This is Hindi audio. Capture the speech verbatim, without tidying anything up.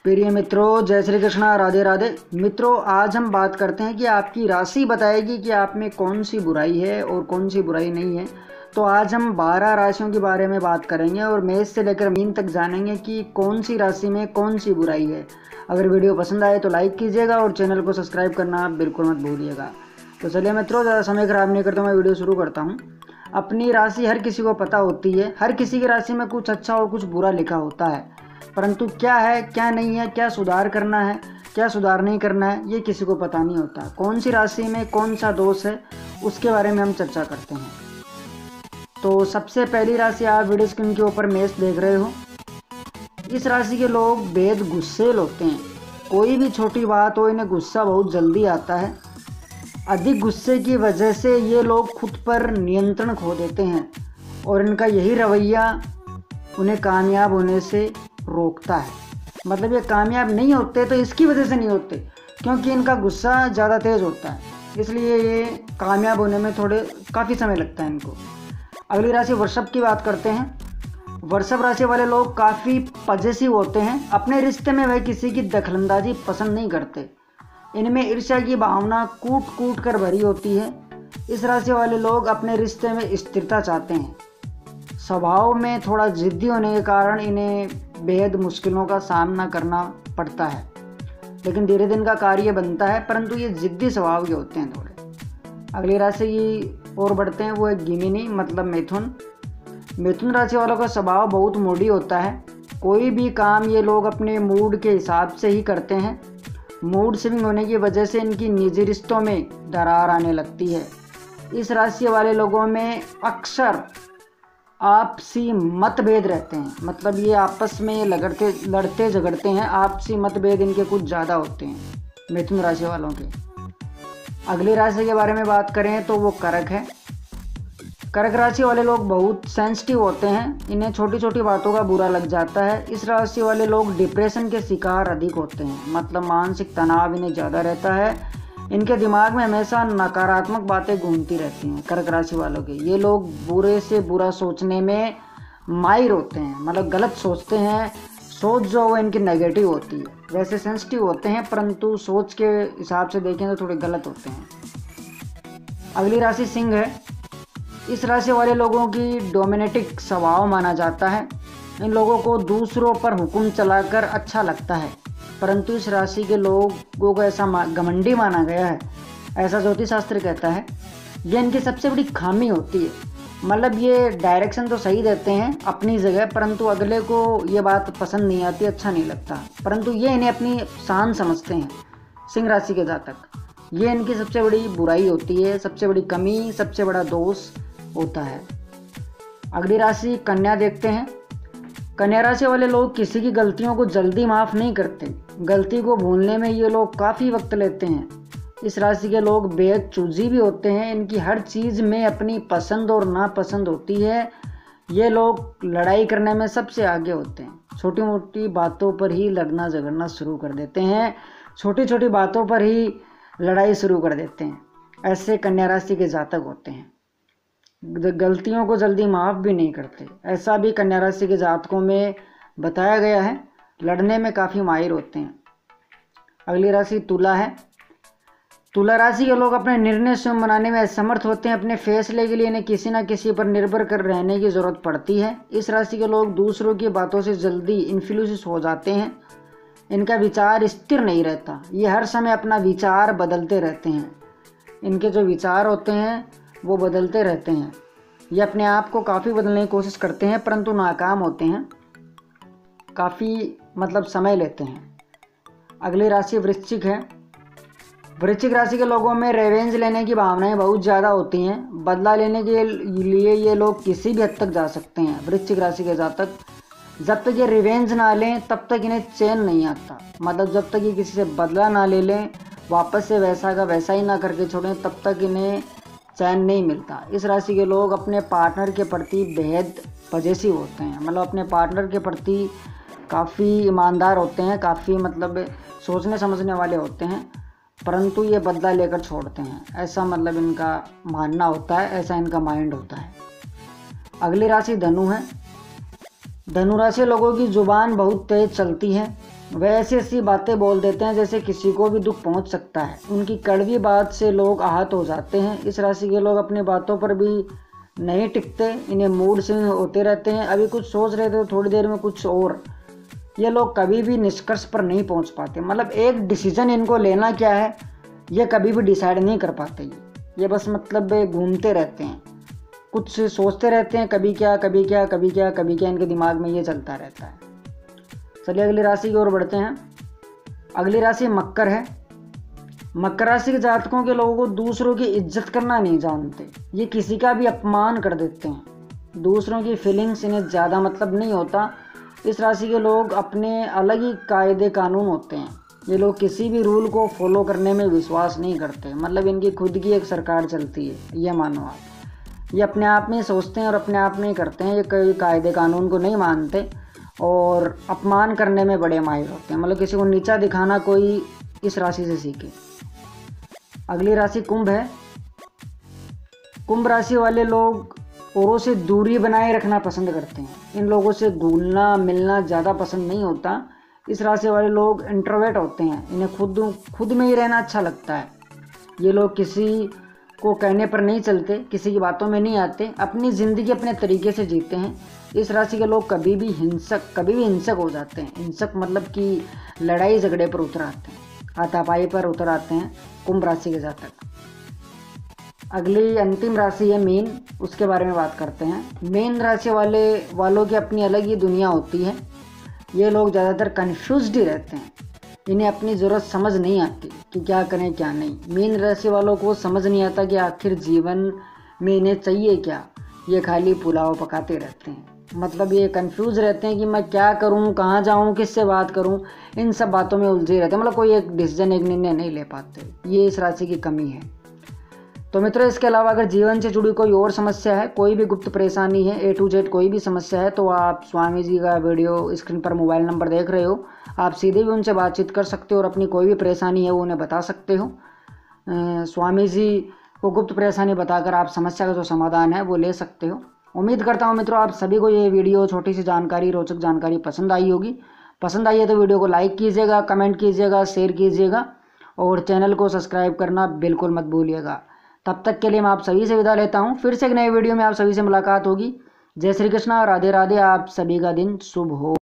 प्रिय मित्रों, जय श्री कृष्णा, राधे राधे। मित्रों, आज हम बात करते हैं कि आपकी राशि बताएगी कि आप में कौन सी बुराई है और कौन सी बुराई नहीं है। तो आज हम बारह राशियों के बारे में बात करेंगे और मेष से लेकर मीन तक जानेंगे कि कौन सी राशि में कौन सी बुराई है। अगर वीडियो पसंद आए तो लाइक कीजिएगा और चैनल को सब्सक्राइब करना बिल्कुल मत भूलिएगा। तो चलिए मित्रों, ज़्यादा समय खराब नहीं करता, मैं वीडियो शुरू करता हूँ। अपनी राशि हर किसी को पता होती है। हर किसी की राशि में कुछ अच्छा और कुछ बुरा लिखा होता है, परंतु क्या है क्या नहीं है, क्या सुधार करना है क्या सुधार नहीं करना है, ये किसी को पता नहीं होता। कौन सी राशि में कौन सा दोष है, उसके बारे में हम चर्चा करते हैं। तो सबसे पहली राशि, आप वीडियो स्क्रीन के ऊपर मेष देख रहे हो। इस राशि के लोग बेहद गुस्सेल होते हैं। कोई भी छोटी बात हो, इन्हें गुस्सा बहुत जल्दी आता है। अधिक गुस्से की वजह से ये लोग खुद पर नियंत्रण खो देते हैं और इनका यही रवैया उन्हें कामयाब होने से रोकता है। मतलब ये कामयाब नहीं होते तो इसकी वजह से नहीं होते, क्योंकि इनका गुस्सा ज़्यादा तेज़ होता है, इसलिए ये कामयाब होने में थोड़े काफ़ी समय लगता है इनको। अगली राशि वृषभ की बात करते हैं। वृषभ राशि वाले लोग काफ़ी पॉजिटिव होते हैं। अपने रिश्ते में वह किसी की दखलंदाजी पसंद नहीं करते। इनमें ईर्ष्या की भावना कूट कूट कर भरी होती है। इस राशि वाले लोग अपने रिश्ते में स्थिरता चाहते हैं। स्वभाव में थोड़ा जिद्दी होने के कारण इन्हें बेहद मुश्किलों का सामना करना पड़ता है, लेकिन धीरे दिन का कार्य बनता है, परंतु ये जिद्दी स्वभाव के होते हैं थोड़े। अगली राशि की ओर बढ़ते हैं, वो है गिमिनी मतलब मिथुन। मिथुन राशि वालों का स्वभाव बहुत मूडी होता है। कोई भी काम ये लोग अपने मूड के हिसाब से ही करते हैं। मूड स्विंग होने की वजह से इनकी निजी रिश्तों में दरार आने लगती है। इस राशि वाले लोगों में अक्सर आपसी मतभेद रहते हैं, मतलब ये आपस में लगड़ते लड़ते झगड़ते हैं। आपसी मतभेद इनके कुछ ज़्यादा होते हैं मिथुन राशि वालों के। अगली राशि के बारे में बात करें तो वो कर्क है। कर्क राशि वाले लोग बहुत सेंसिटिव होते हैं। इन्हें छोटी छोटी बातों का बुरा लग जाता है। इस राशि वाले लोग डिप्रेशन के शिकार अधिक होते हैं, मतलब मानसिक तनाव इन्हें ज़्यादा रहता है। इनके दिमाग में हमेशा नकारात्मक बातें घूमती रहती हैं कर्क राशि वालों के। ये लोग बुरे से बुरा सोचने में माहिर होते हैं, मतलब गलत सोचते हैं। सोच जो वो इनकी नेगेटिव होती है। वैसे सेंसिटिव होते हैं, परंतु सोच के हिसाब से देखें तो थोड़े गलत होते हैं। अगली राशि सिंह है। इस राशि वाले लोगों की डोमिनेटिक स्वभाव माना जाता है। इन लोगों को दूसरों पर हुक्म चलाकर अच्छा लगता है, परंतु इस राशि के लोगों को ऐसा घमंडी माना गया है, ऐसा ज्योतिष शास्त्र कहता है। ये इनकी सबसे बड़ी खामी होती है। मतलब ये डायरेक्शन तो सही देते हैं अपनी जगह, परंतु अगले को ये बात पसंद नहीं आती, अच्छा नहीं लगता, परंतु ये इन्हें अपनी शान समझते हैं। सिंह राशि के जातक, ये इनकी सबसे बड़ी बुराई होती है, सबसे बड़ी कमी, सबसे बड़ा दोष होता है। अगली राशि कन्या देखते हैं। कन्या राशि वाले लोग किसी की गलतियों को जल्दी माफ़ नहीं करते। गलती को भूलने में ये लोग काफ़ी वक्त लेते हैं। इस राशि के लोग बेहद चूजी भी होते हैं। इनकी हर चीज़ में अपनी पसंद और नापसंद होती है। ये लोग लड़ाई करने में सबसे आगे होते हैं। छोटी मोटी बातों पर ही लड़ना झगड़ना शुरू कर देते हैं। छोटी छोटी बातों पर ही लड़ाई शुरू कर देते हैं। ऐसे कन्या राशि के जातक होते हैं। गलतियों को जल्दी माफ़ भी नहीं करते। ऐसा भी कन्या राशि के जातकों में बताया गया है। लड़ने में काफ़ी माहिर होते हैं। अगली राशि तुला है। तुला राशि के लोग अपने निर्णय स्वयं बनाने में असमर्थ होते हैं। अपने फैसले के लिए इन्हें किसी न किसी पर निर्भर कर रहने की ज़रूरत पड़ती है। इस राशि के लोग दूसरों की बातों से जल्दी इन्फ्लुएंस हो जाते हैं। इनका विचार स्थिर नहीं रहता। ये हर समय अपना विचार बदलते रहते हैं। इनके जो विचार होते हैं वो बदलते रहते हैं। ये अपने आप को काफ़ी बदलने की कोशिश करते हैं, परंतु नाकाम होते हैं। काफ़ी मतलब समय लेते हैं। अगली राशि वृश्चिक है। वृश्चिक राशि के लोगों में रिवेंज लेने की भावनाएं बहुत ज़्यादा होती हैं। बदला लेने के लिए ये लोग किसी भी हद तक जा सकते हैं। वृश्चिक राशि के जातक, जब तक ये रिवेंज ना लें तब तक इन्हें चैन नहीं आता। मतलब जब तक ये किसी से बदला ना ले लें, वापस से वैसा का वैसा ही ना करके छोड़ें, तब तक इन्हें चैन नहीं मिलता। इस राशि के लोग अपने पार्टनर के प्रति बेहद पॉजिटिव होते हैं। मतलब अपने पार्टनर के प्रति काफ़ी ईमानदार होते हैं, काफ़ी मतलब सोचने समझने वाले होते हैं, परंतु ये बदला लेकर छोड़ते हैं। ऐसा मतलब इनका मानना होता है, ऐसा इनका माइंड होता है। अगली राशि धनु है। धनु राशि लोगों की जुबान बहुत तेज चलती है। वह ऐसी ऐसी बातें बोल देते हैं जैसे किसी को भी दुख पहुंच सकता है। उनकी कड़वी बात से लोग आहत हो जाते हैं। इस राशि के लोग अपनी बातों पर भी नहीं टिकते, इन्हें मूड स्विंग होते रहते हैं। अभी कुछ सोच रहे थे तो थोड़ी देर में कुछ और। ये लोग कभी भी निष्कर्ष पर नहीं पहुंच पाते, मतलब एक डिसीजन इनको लेना क्या है ये कभी भी डिसाइड नहीं कर पाते। ये बस मतलब घूमते रहते हैं, कुछ सोचते रहते हैं, कभी क्या कभी क्या कभी क्या कभी क्या, इनके दिमाग में ये चलता रहता है। चलिए अगली राशि की ओर बढ़ते हैं। अगली राशि मकर है। मकर राशि के जातकों के लोगों को दूसरों की इज्जत करना नहीं जानते। ये किसी का भी अपमान कर देते हैं। दूसरों की फीलिंग्स इन्हें ज़्यादा मतलब नहीं होता। इस राशि के लोग अपने अलग ही कायदे कानून होते हैं। ये लोग किसी भी रूल को फॉलो करने में विश्वास नहीं करते, मतलब इनकी खुद की एक सरकार चलती है, ये मानो आप। ये अपने आप में सोचते हैं और अपने आप में ही करते हैं। ये कोई कायदे कानून को नहीं मानते और अपमान करने में बड़े माहिर होते हैं, मतलब किसी को नीचा दिखाना कोई इस राशि से सीखे। अगली राशि कुंभ है। कुंभ राशि वाले लोग औरों से दूरी बनाए रखना पसंद करते हैं। इन लोगों से घुलना मिलना ज़्यादा पसंद नहीं होता। इस राशि वाले लोग इंट्रोवर्ट होते हैं, इन्हें खुद खुद में ही रहना अच्छा लगता है। ये लोग किसी को कहने पर नहीं चलते, किसी की बातों में नहीं आते, अपनी ज़िंदगी अपने तरीके से जीते हैं। इस राशि के लोग कभी भी हिंसक कभी भी हिंसक हो जाते हैं। हिंसक मतलब कि लड़ाई झगड़े पर उतर आते हैं, हाथापाई पर उतर आते हैं कुंभ राशि के जातक। अगली अंतिम राशि है मीन, उसके बारे में बात करते हैं। मीन राशि वाले वालों की अपनी अलग ही दुनिया होती है। ये लोग ज़्यादातर कन्फ्यूज्ड ही रहते हैं। इन्हें अपनी ज़रूरत समझ नहीं आती कि क्या करें क्या नहीं। मीन राशि वालों को समझ नहीं आता कि आखिर जीवन में इन्हें चाहिए क्या। ये खाली पुलाव पकाते रहते हैं, मतलब ये कंफ्यूज रहते हैं कि मैं क्या करूं, कहाँ जाऊं, किससे बात करूं। इन सब बातों में उलझे रहते हैं, मतलब कोई एक डिसीजन एक निर्णय नहीं ले पाते। ये इस राशि की कमी है। तो मित्रों, इसके अलावा अगर जीवन से जुड़ी कोई और समस्या है, कोई भी गुप्त परेशानी है, ए टू जेड कोई भी समस्या है, तो आप स्वामी जी का वीडियो स्क्रीन पर मोबाइल नंबर देख रहे हो, आप सीधे भी उनसे बातचीत कर सकते हो और अपनी कोई भी परेशानी है वो उन्हें बता सकते हो। स्वामी जी को गुप्त परेशानी बताकर आप समस्या का जो समाधान है वो ले सकते हो। उम्मीद करता हूँ मित्रों आप सभी को ये वीडियो छोटी सी जानकारी, रोचक जानकारी पसंद आई होगी। पसंद आई है तो वीडियो को लाइक कीजिएगा, कमेंट कीजिएगा, शेयर कीजिएगा और चैनल को सब्सक्राइब करना बिल्कुल मत भूलिएगा। तब तक के लिए मैं आप सभी से विदा लेता हूँ। फिर से एक नए वीडियो में आप सभी से मुलाकात होगी। जय श्री कृष्णा, राधे राधे। आप सभी का दिन शुभ हो।